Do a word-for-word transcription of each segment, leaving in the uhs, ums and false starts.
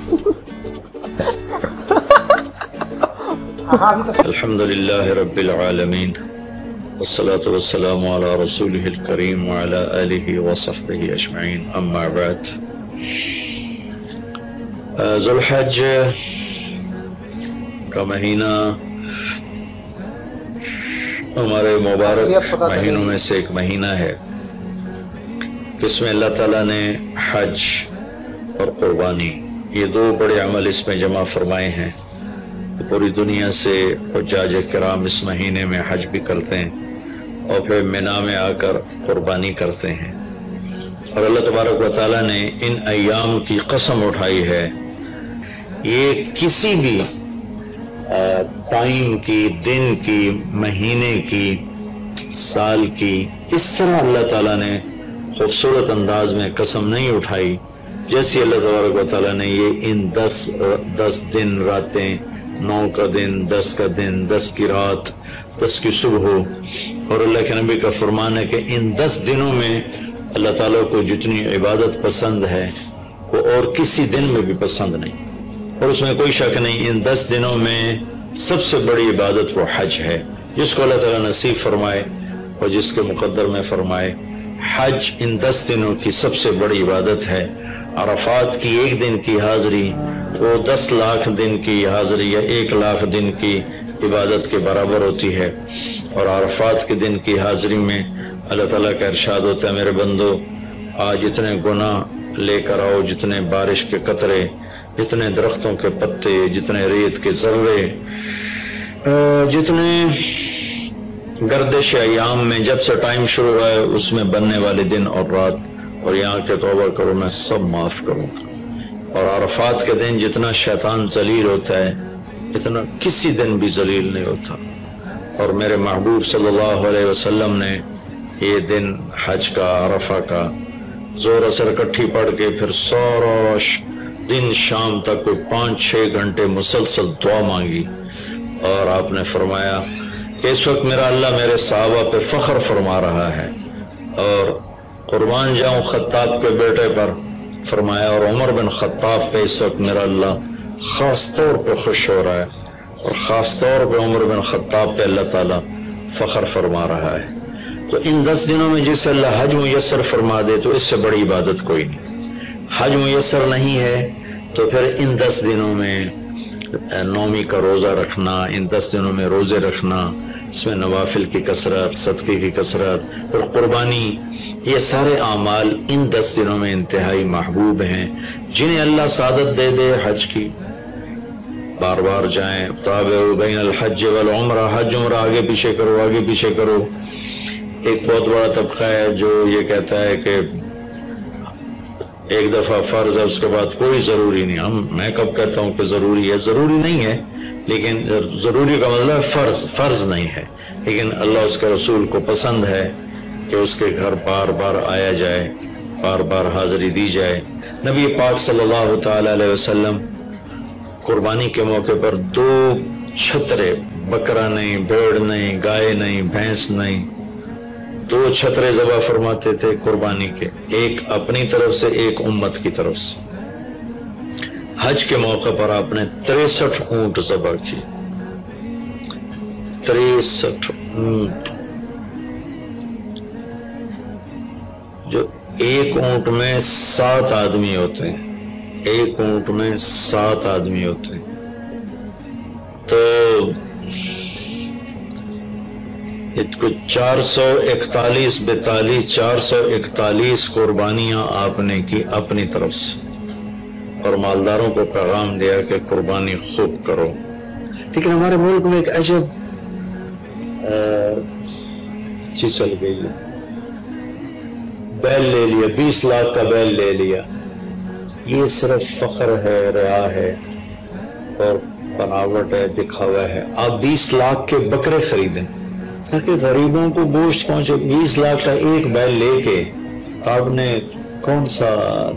الحمدللہ رب العالمین والصلاة والسلام علی رسولہ الکریم وعلی آلہ وصحبہ اجمعین، اما بعد۔ ذوالحج کا مہینہ ہمارے مبارک مہینوں میں سے ایک مہینہ ہے جس میں اللہ تعالیٰ نے حج اور قربانی یہ دو بڑے عمل اس میں جمع فرمائے ہیں۔ پوری دنیا سے حجاج کرام اس مہینے میں حج بھی کرتے ہیں اور پھر مینا میں آ کر قربانی کرتے ہیں، اور اللہ تبارک و تعالیٰ نے ان ایام کی قسم اٹھائی ہے، یہ کسی بھی ٹائم کی، دن کی، مہینے کی، سال کی اس طرح اللہ تعالیٰ نے خوبصورت انداز میں قسم نہیں اٹھائی جیسی اللہ تبارک و تعالیٰ نے یہ ان دس دس دن راتیں، نو کا دن، دس کا دن، دس کی رات، دس کی صبح ہو۔ اور اللہ کے نبی کا فرمان ہے کہ ان دس دنوں میں اللہ تعالیٰ کو جتنی عبادت پسند ہے وہ اور کسی دن میں بھی پسند نہیں، اور اس میں کوئی شک نہیں ان دس دنوں میں سب سے بڑی عبادت وہ حج ہے، جس کو اللہ تعالیٰ نصیب فرمائے اور جس کے مقدر میں فرمائے۔ حج ان دس دنوں کی سب سے بڑی عبادت ہے۔ عرفات کی ایک دن کی حاضری وہ دس لاکھ دن کی حاضری یا ایک لاکھ دن کی عبادت کے برابر ہوتی ہے، اور عرفات کے دن کی حاضری میں اللہ تعالیٰ کا ارشاد ہوتا ہے، میرے بندو آج جتنے گناہ لے کر آؤ، جتنے بارش کے قطرے، جتنے درختوں کے پتے، جتنے ریت کے ذرے، جتنے گردش ایام میں جب سے ٹائم شروع ہوا ہے اس میں بننے والے دن اور رات، اور یہاں کے توبہ کرو میں سب معاف کروں گا۔ اور عرفات کے دن جتنا شیطان ذلیل ہوتا ہے اتنا کسی دن بھی ذلیل نہیں ہوتا، اور میرے محبوب صلی اللہ علیہ وسلم نے یہ دن حج کا، عرفہ کا زور اثر کٹھی پڑھ کے پھر سارا دن شام تک کوئی پانچ چھ گھنٹے مسلسل دعا مانگی، اور آپ نے فرمایا کہ اس وقت میرا اللہ میرے صحابہ پہ فخر فرما رہا ہے، اور قربان جاؤں خطاب کے بیٹے پر، فرمایا اور عمر بن خطاب پہ اس وقت میرا اللہ خاص طور پہ خوش ہو رہا ہے، اور خاص طور پہ عمر بن خطاب پہ اللہ تعالیٰ فخر فرما رہا ہے۔ تو ان دس دنوں میں جسے اللہ حج میسر فرما دے تو اس سے بڑی عبادت کوئی نہیں۔ حج میسر نہیں ہے تو پھر ان دس دنوں میں نومی کا روزہ رکھنا، ان دس دنوں میں روزے رکھنا، اس میں نوافل کی کثرت، صدقے کی کثرت اور قربانی، یہ سارے اعمال ان دس دنوں میں انتہائی محبوب ہیں۔ جنہیں اللہ سعادت دے دے حج کی، بار بار جائیں، تابعوا بین الحج والعمرہ، حج عمرہ آگے پیچھے کرو، آگے پیچھے کرو۔ ایک بہت بڑا طبقہ ہے جو یہ کہتا ہے کہ ایک دفعہ فرض ہے اس کے بعد کوئی ضروری نہیں۔ ہم میں کب کہتا ہوں کہ ضروری ہے؟ ضروری نہیں ہے، لیکن ضروری کا مطلب فرض فرض نہیں ہے، لیکن اللہ اس کے رسول کو پسند ہے کہ اس کے گھر بار بار آیا جائے، بار بار حاضری دی جائے۔ نبی پاک صلی اللہ تعالی علیہ وسلم قربانی کے موقع پر دو چھترے، بکرا نہیں، بھیڑ نہیں، گائے نہیں، بھینس نہیں، دو چھترے ذبح فرماتے تھے قربانی کے، ایک اپنی طرف سے، ایک امت کی طرف سے۔ حج کے موقع پر آپ نے تریسٹھ اونٹ ذبح کی، تریسٹھ اونٹ، جو ایک اونٹ میں سات آدمی ہوتے ہیں، ایک اونٹ میں سات آدمی ہوتے ہیں، تو چار سو اکتالیس بیتالیس چار سو اکتالیس قربانیاں آپ نے کی اپنی طرف سے، اور مالداروں کو پیغام دیا کہ قربانی خوب کرو۔ لیکن ہمارے ملک میں ایک عجب چیز چل گئی ہے، بیل لے لیا، بیس لاکھ کا بیل لے لیا، یہ صرف فخر ہے، ریا ہے اور بناوٹ ہے، دکھاوا ہے۔ آپ بیس لاکھ کے بکرے خریدیں تاکہ غریبوں کو گوشت پہنچے۔ بیس لاکھ کا ایک بیل لے کے آپ نے کون سا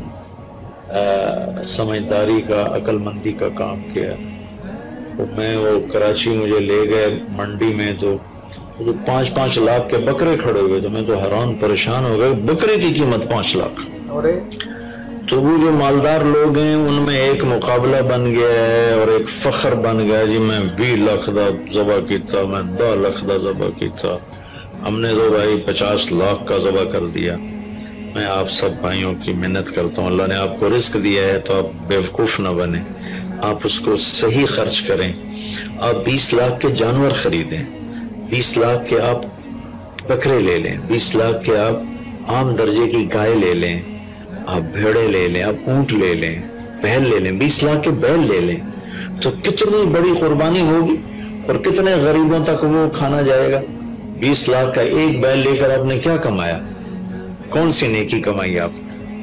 سمجھداری کا، عقل مندی کا کام کیا؟ میں وہ کراچی مجھے لے گئے منڈی میں، تو جو پانچ پانچ لاکھ کے بکرے کھڑے ہوئے، تو میں تو حیران پریشان ہو گئے، بکرے کی قیمت پانچ لاکھ۔ تو وہ جو مالدار لوگ ہیں ان میں ایک مقابلہ بن گیا ہے اور ایک فخر بن گیا جی میں بھی لاکھ دا ذبح کیتا، میں دہ لاکھ دا ذبح کیتا، ہم نے تو بھائی پچاس لاکھ کا ذبح کر دیا۔ میں آپ سب بھائیوں کی محنت کرتا ہوں، اللہ نے آپ کو رزق دیا ہے تو آپ بیوقوف نہ بنیں، آپ اس کو صحیح خرچ کریں۔ آپ بیس لاکھ کے جانور خریدیں، بیس لاکھ کے آپ بکرے لے لیں، بیس لاکھ کے آپ عام درجے کی گائے لے لیں، آپ بھیڑے لے لیں، آپ اونٹ لے لیں، بیل لے لیں، بیس لاکھ کے بیل لے لیں، تو کتنی بڑی قربانی ہوگی اور کتنے غریبوں تک وہ کھانا جائے گا۔ بیس لاکھ کا ایک بیل لے کر آپ نے کیا کمایا، کون سی نیکی کمائی آپ؟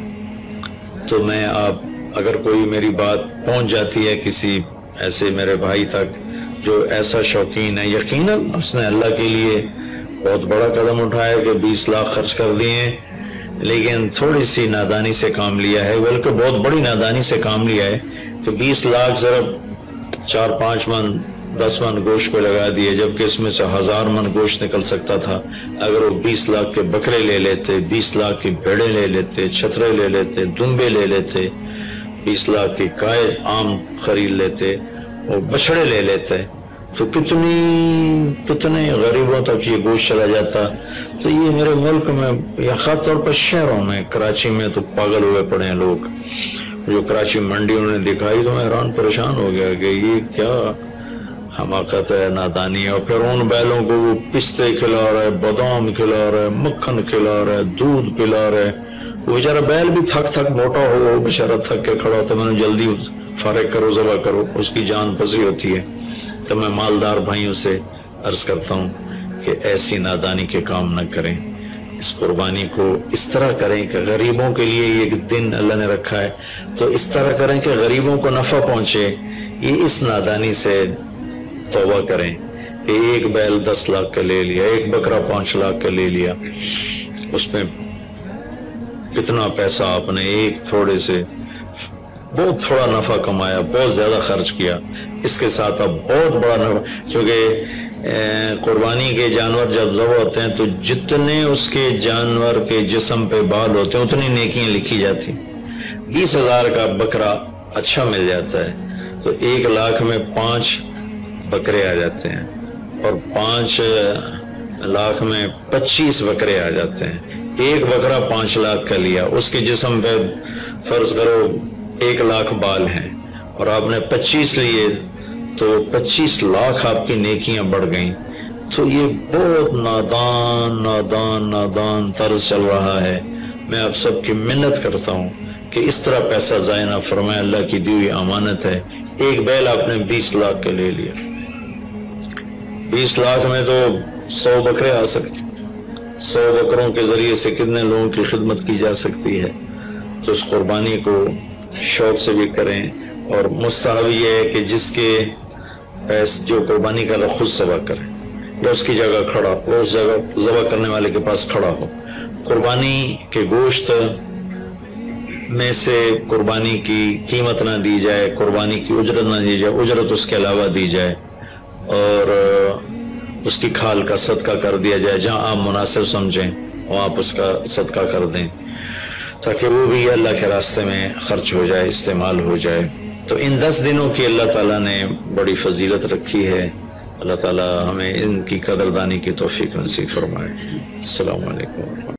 تو میں آپ اگر کوئی میری بات پہنچ جاتی ہے کسی ایسے میرے بھائی تک جو ایسا شوقین ہے، یقیناً اس نے اللہ کے لیے بہت بڑا قدم اٹھایا کہ بیس لاکھ خرچ کر دیے، لیکن تھوڑی سی نادانی سے کام لیا ہے، بلکہ بہت بڑی نادانی سے کام لیا ہے کہ بیس لاکھ ضرب چار پانچ من دس من گوشت پہ لگا دیے، جبکہ اس میں سے ہزار من گوشت نکل سکتا تھا اگر وہ بیس لاکھ کے بکرے لے لیتے، بیس لاکھ کی بھیڑیں لے لیتے، چھترے لے لیتے، دمبے لے لیتے، بیس لاکھ کی گائے عام خرید لیتے، وہ بچڑے لے لیتے، تو کتنی کتنے غریبوں تک یہ گوشت چلا جاتا۔ تو یہ میرے ملک میں یا خاص طور پر شہروں میں، کراچی میں تو پاگل ہوئے پڑے ہیں لوگ، جو کراچی منڈی انہوں نے دکھائی تو میں حیران پریشان ہو گیا کہ یہ کیا حماقت ہے، نادانی ہے۔ اور پھر ان بیلوں کو وہ پستے کھلا رہے، بادام کھلا رہے، مکھن کھلا رہے، دودھ پلا رہے، وہ بیچارہ بیل بھی تھک تھک موٹا ہو، وہ بیچارہ تھک کے کھڑا ہوتا ہے، میں نے جلدی فارغ کرو، ذبح کرو، اس کی جان پسی ہوتی ہے۔ تو میں مالدار بھائیوں سے عرض کرتا ہوں کہ ایسی نادانی کے کام نہ کریں، اس قربانی کو اس طرح کریں کہ غریبوں کے لیے یہ دن اللہ نے رکھا ہے تو اس طرح کریں کہ غریبوں کو نفع پہنچے۔ یہ اس نادانی سے توبہ کریں کہ ایک بیل دس لاکھ کا لے لیا، ایک بکرا پانچ لاکھ کا لے لیا، اس میں کتنا پیسہ آپ نے ایک تھوڑے سے بہت تھوڑا نفع کمایا، بہت زیادہ خرچ کیا، اس کے ساتھ اب بہت بڑا نفع، کیونکہ قربانی کے جانور جب ذبح ہوتے ہیں تو جتنے اس کے جانور کے جسم پہ بال ہوتے ہیں اتنی نیکیاں لکھی جاتی۔ بیس ہزار کا بکرا اچھا مل جاتا ہے تو ایک لاکھ میں پانچ بکرے آ جاتے ہیں، اور پانچ لاکھ میں پچیس بکرے آ جاتے ہیں۔ ایک بکرا پانچ لاکھ کا لیا، اس کے جسم پہ فرض کرو ایک لاکھ بال ہیں اور آپ نے پچیس لیے تو پچیس لاکھ آپ کی نیکیاں بڑھ گئیں۔ تو یہ بہت نادان نادان نادان طرز چل رہا ہے۔ میں آپ سب کی منت کرتا ہوں کہ اس طرح پیسہ ضائع نہ فرمائے، اللہ کی دی ہوئی امانت ہے۔ ایک بیل آپ نے بیس لاکھ کے لے لیا، بیس لاکھ میں تو سو بکرے آ سکتے، سو بکروں کے ذریعے سے کتنے لوگوں کی خدمت کی جا سکتی ہے۔ تو اس قربانی کو شوق سے بھی کریں، اور مستحب یہ ہے کہ جس کے پیسے جو قربانی کا خود ذبح کرے یا اس کی جگہ کھڑا وہ اس جگہ ذبح کرنے والے کے پاس کھڑا ہو۔ قربانی کے گوشت میں سے قربانی کی قیمت نہ دی جائے، قربانی کی اجرت نہ دی جائے، اجرت اس کے علاوہ دی جائے، اور اس کی کھال کا صدقہ کر دیا جائے، جہاں آپ مناسب سمجھیں وہاں آپ اس کا صدقہ کر دیں تاکہ وہ بھی اللہ کے راستے میں خرچ ہو جائے، استعمال ہو جائے۔ تو ان دس دنوں کی اللہ تعالیٰ نے بڑی فضیلت رکھی ہے، اللہ تعالیٰ ہمیں ان کی قدردانی کی توفیق نصیب فرمائے۔ السلام علیکم۔